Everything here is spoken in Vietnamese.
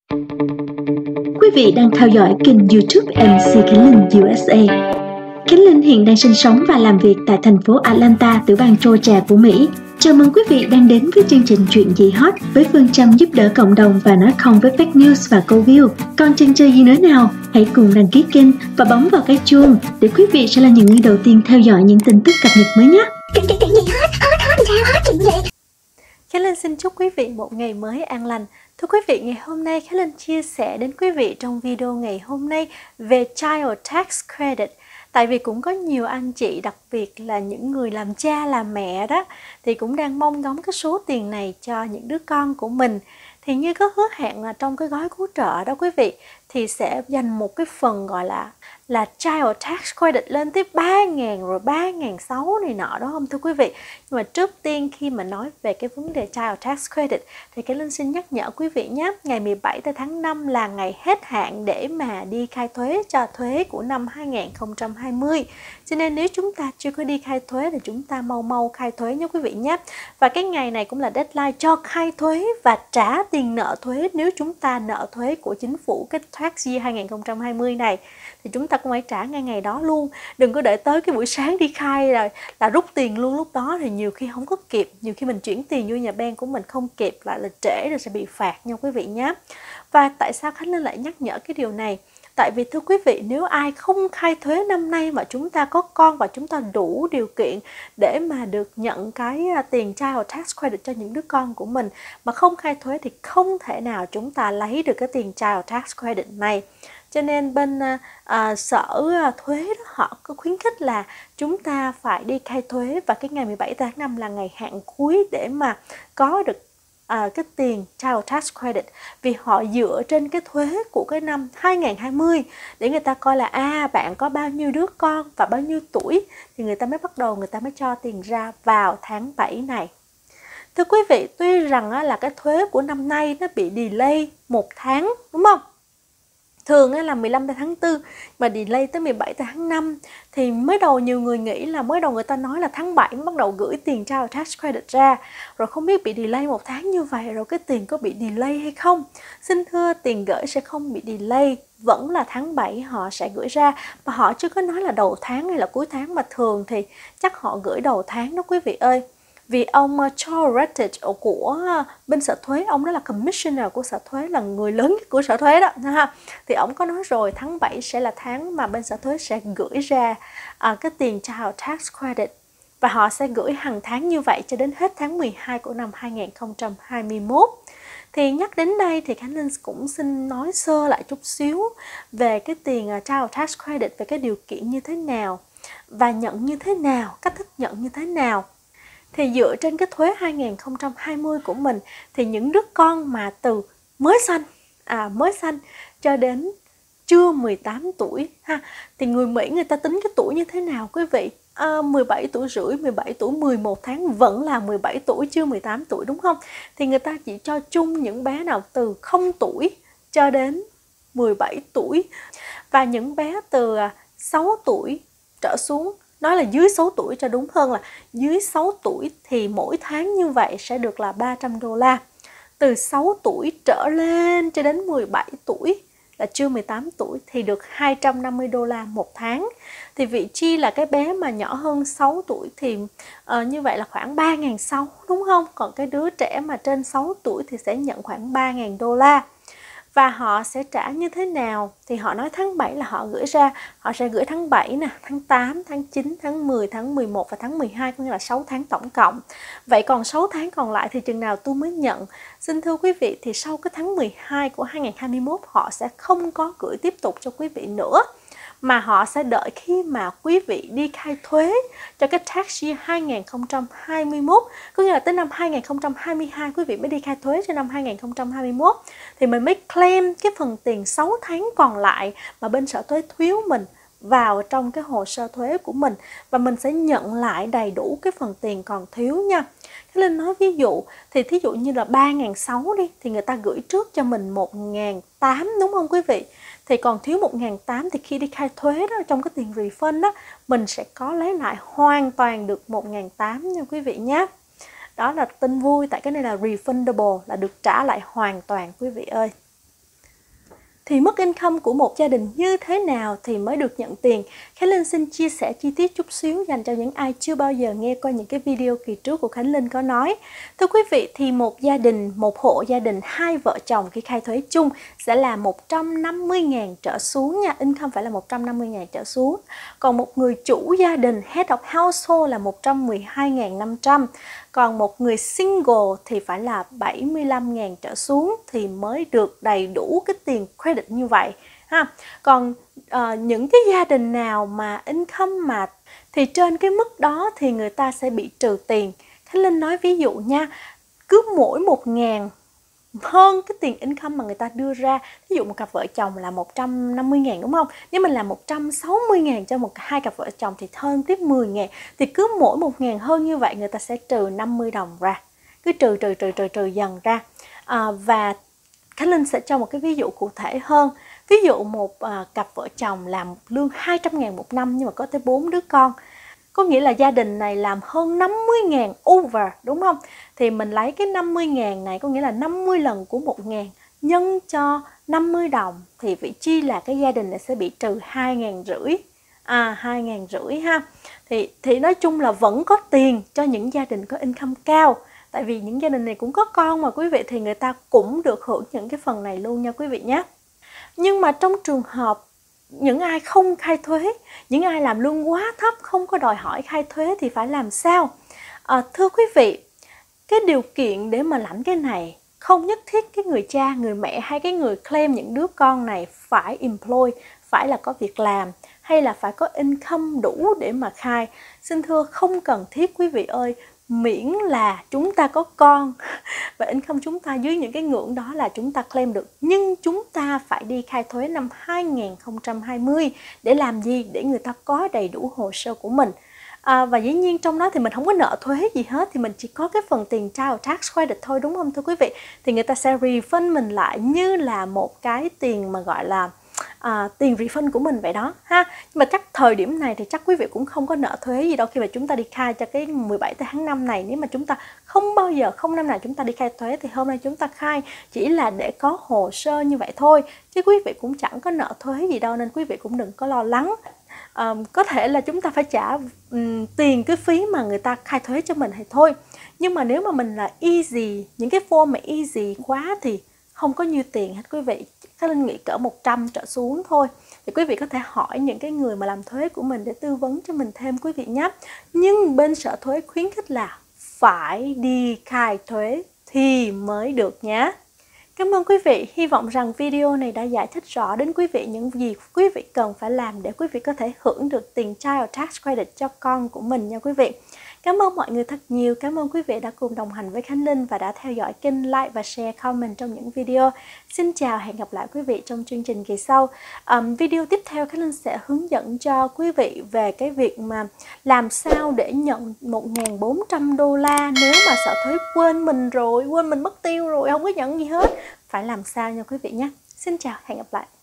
Quý vị đang theo dõi kênh YouTube MC Khánh Linh USA. Khánh Linh hiện đang sinh sống và làm việc tại thành phố Atlanta, tiểu bang Georgia của Mỹ. Chào mừng quý vị đang đến với chương trình Chuyện gì hot với phương châm giúp đỡ cộng đồng và nói không với fake news và câu view. Còn chần chờ gì nữa nào? Hãy cùng đăng ký kênh và bấm vào cái chuông để quý vị sẽ là những người đầu tiên theo dõi những tin tức cập nhật mới nhé. Chuyện gì hot, chuyện gì? Khánh Linh xin chúc quý vị một ngày mới an lành. Thưa quý vị, ngày hôm nay Khánh Linh chia sẻ đến quý vị trong video ngày hôm nay về Child Tax Credit. Tại vì cũng có nhiều anh chị, đặc biệt là những người làm cha làm mẹ đó, thì cũng đang mong ngóng cái số tiền này cho những đứa con của mình. Thì như có hứa hẹn là trong cái gói cứu trợ đó quý vị, thì sẽ dành một cái phần gọi là Child Tax Credit lên tới 3.000 rồi 3.600 này nọ đó không thưa quý vị. Nhưng mà trước tiên khi mà nói về cái vấn đề Child Tax Credit thì cái Linh xin nhắc nhở quý vị nhé, ngày 17 tháng 5 là ngày hết hạn để mà đi khai thuế cho thuế của năm 2020. Cho nên nếu chúng ta chưa có đi khai thuế thì chúng ta mau khai thuế nhé quý vị nhé. Và cái ngày này cũng là deadline cho khai thuế và trả tiền nợ thuế nếu chúng ta nợ thuế của chính phủ cái tax year 2020 này. Thì chúng ta cũng phải trả ngay ngày đó luôn. Đừng có để tới cái buổi sáng đi khai rồi là rút tiền luôn lúc đó thì nhiều khi không có kịp. Nhiều khi mình chuyển tiền vô nhà bank của mình không kịp lại là trễ rồi sẽ bị phạt nha quý vị nhé. Và tại sao Khánh Linh lại nhắc nhở cái điều này? Tại vì thưa quý vị, nếu ai không khai thuế năm nay mà chúng ta có con và chúng ta đủ điều kiện để mà được nhận cái tiền Child Tax Credit cho những đứa con của mình mà không khai thuế thì không thể nào chúng ta lấy được cái tiền Child Tax Credit này. Cho nên bên sở thuế đó, họ có khuyến khích là chúng ta phải đi khai thuế và cái ngày 17 tháng 5 là ngày hạn cuối để mà có được cái tiền Child Tax Credit, vì họ dựa trên cái thuế của cái năm 2020 để người ta coi là bạn có bao nhiêu đứa con và bao nhiêu tuổi thì người ta mới bắt đầu, người ta mới cho tiền ra vào tháng 7 này. Thưa quý vị, tuy rằng là cái thuế của năm nay nó bị delay một tháng đúng không? Thường là 15 tháng 4 mà delay tới 17 tháng 5 thì mới đầu nhiều người nghĩ là mới đầu người ta nói là tháng 7 mới bắt đầu gửi tiền Child Tax Credit ra, rồi không biết bị delay một tháng như vậy rồi cái tiền có bị delay hay không. Xin thưa, tiền gửi sẽ không bị delay, vẫn là tháng 7 họ sẽ gửi ra, mà họ chưa có nói là đầu tháng hay là cuối tháng, mà thường thì chắc họ gửi đầu tháng đó quý vị ơi. Vì ông Charles Redditch của bên sở thuế, ông đó là commissioner của sở thuế, là người lớn nhất của sở thuế đó ha. Thì ông có nói rồi, tháng 7 sẽ là tháng mà bên sở thuế sẽ gửi ra cái tiền Child Tax Credit, và họ sẽ gửi hàng tháng như vậy cho đến hết tháng 12 của năm 2021. Thì nhắc đến đây thì Khánh Linh cũng xin nói sơ lại chút xíu về cái tiền Child Tax Credit, về cái điều kiện như thế nào và nhận như thế nào, cách thức nhận như thế nào. Thì dựa trên cái thuế 2020 của mình thì những đứa con mà từ mới sanh cho đến chưa 18 tuổi ha, thì người Mỹ người ta tính cái tuổi như thế nào quý vị? 17 tuổi rưỡi, 17 tuổi 11 tháng vẫn là 17 tuổi, chưa 18 tuổi đúng không? Thì người ta chỉ cho chung những bé nào từ 0 tuổi cho đến 17 tuổi. Và những bé từ 6 tuổi trở xuống, nói là dưới 6 tuổi cho đúng hơn, là dưới 6 tuổi thì mỗi tháng như vậy sẽ được là $300. Từ 6 tuổi trở lên cho đến 17 tuổi là chưa 18 tuổi thì được $250 một tháng. Thì vị chi là cái bé mà nhỏ hơn 6 tuổi thì như vậy là khoảng 3.600 đúng không? Còn cái đứa trẻ mà trên 6 tuổi thì sẽ nhận khoảng $3.000. Và họ sẽ trả như thế nào? Thì họ nói tháng 7 là họ gửi ra, họ sẽ gửi tháng 7 nè, tháng 8, tháng 9, tháng 10, tháng 11 và tháng 12, có nghĩa là 6 tháng tổng cộng. Vậy còn 6 tháng còn lại thì chừng nào tôi mới nhận? Xin thưa quý vị, thì sau cái tháng 12 của 2021 họ sẽ không có gửi tiếp tục cho quý vị nữa, mà họ sẽ đợi khi mà quý vị đi khai thuế cho cái tax year 2021, có nghĩa là tới năm 2022 quý vị mới đi khai thuế cho năm 2021 thì mình mới claim cái phần tiền 6 tháng còn lại mà bên sở thuế thiếu mình vào trong cái hồ sơ thuế của mình, và mình sẽ nhận lại đầy đủ cái phần tiền còn thiếu nha. Thế Linh nói ví dụ, thì thí dụ như là 3.600 đi, thì người ta gửi trước cho mình 1.800 đúng không quý vị? Thì còn thiếu 1.800 thì khi đi khai thuế đó, trong cái tiền refund đó, mình sẽ có lấy lại hoàn toàn được 1.800 nha quý vị nhé. Đó là tin vui, tại cái này là refundable, là được trả lại hoàn toàn quý vị ơi. Thì mức income của một gia đình như thế nào thì mới được nhận tiền? Khánh Linh xin chia sẻ chi tiết chút xíu dành cho những ai chưa bao giờ nghe qua những cái video kỳ trước của Khánh Linh có nói. Thưa quý vị, thì một hộ gia đình 2 vợ chồng khi khai thuế chung sẽ là 150.000 trở xuống nha, income phải là 150.000 trở xuống. Còn một người chủ gia đình, head of household là 112.500. Còn một người single thì phải là 75.000 trở xuống thì mới được đầy đủ cái tiền credit như vậy ha. Còn những cái gia đình nào mà income mà thì trên cái mức đó thì người ta sẽ bị trừ tiền. Khánh Linh nói ví dụ nha, cứ mỗi 1.000 hơn cái tiền income mà người ta đưa ra, ví dụ một cặp vợ chồng là 150.000 đúng không? Nếu mình làm 160.000 cho hai cặp vợ chồng thì hơn tiếp 10.000, thì cứ mỗi 1.000 hơn như vậy người ta sẽ trừ 50 đồng ra, cứ trừ dần ra. Và Khánh Linh sẽ cho một cái ví dụ cụ thể hơn. Ví dụ một cặp vợ chồng làm lương 200.000 một năm nhưng mà có tới 4 đứa con. Có nghĩa là gia đình này làm hơn 50.000 over, đúng không? Thì mình lấy cái 50.000 này, có nghĩa là 50 lần của 1.000 nhân cho 50 đồng thì vị chi là cái gia đình này sẽ bị trừ 2.500. 2.500 ha. Thì nói chung là vẫn có tiền cho những gia đình có income cao. Tại vì những gia đình này cũng có con mà quý vị, thì người ta cũng được hưởng những cái phần này luôn nha quý vị nhé. Nhưng mà trong trường hợp những ai không khai thuế, những ai làm lương quá thấp không có đòi hỏi khai thuế thì phải làm sao? Thưa quý vị, cái điều kiện để mà lãnh cái này không nhất thiết cái người cha, người mẹ hay cái người claim những đứa con này phải employ, phải là có việc làm hay là phải có income đủ để mà khai. Xin thưa, không cần thiết quý vị ơi, miễn là chúng ta có con và income chúng ta dưới những cái ngưỡng đó là chúng ta claim được. Nhưng chúng ta phải đi khai thuế năm 2020 để làm gì? Để người ta có đầy đủ hồ sơ của mình. Và dĩ nhiên trong đó thì mình không có nợ thuế gì hết, thì mình chỉ có cái phần tiền child tax credit thôi, đúng không thưa quý vị? Thì người ta sẽ refund mình lại như là một cái tiền mà gọi là tiền refund của mình vậy đó ha. Nhưng mà chắc thời điểm này thì chắc quý vị cũng không có nợ thuế gì đâu khi mà chúng ta đi khai cho cái 17 tháng 5 này. Nếu mà chúng ta không bao giờ, không năm nào chúng ta đi khai thuế thì hôm nay chúng ta khai chỉ là để có hồ sơ như vậy thôi, chứ quý vị cũng chẳng có nợ thuế gì đâu, nên quý vị cũng đừng có lo lắng. Có thể là chúng ta phải trả tiền cái phí mà người ta khai thuế cho mình hay thôi. Nhưng mà nếu mà mình là easy, những cái form mà easy quá thì không có nhiêu tiền hết quý vị. Khánh Linh nghĩ cỡ 100 trở xuống thôi. Thì quý vị có thể hỏi những cái người mà làm thuế của mình để tư vấn cho mình thêm quý vị nhé. Nhưng bên sở thuế khuyến khích là phải đi khai thuế thì mới được nhé. Cảm ơn quý vị. Hy vọng rằng video này đã giải thích rõ đến quý vị những gì quý vị cần phải làm để quý vị có thể hưởng được tiền child tax credit cho con của mình nha quý vị. Cảm ơn mọi người thật nhiều. Cảm ơn quý vị đã cùng đồng hành với Khánh Linh và đã theo dõi kênh, like và share comment trong những video. Xin chào, hẹn gặp lại quý vị trong chương trình kỳ sau. Video tiếp theo Khánh Linh sẽ hướng dẫn cho quý vị về cái việc mà làm sao để nhận 1.400 đô la nếu mà sở thuế quên mình rồi, quên mình mất tiêu rồi, không có nhận gì hết. Phải làm sao nha quý vị nhé. Xin chào, hẹn gặp lại.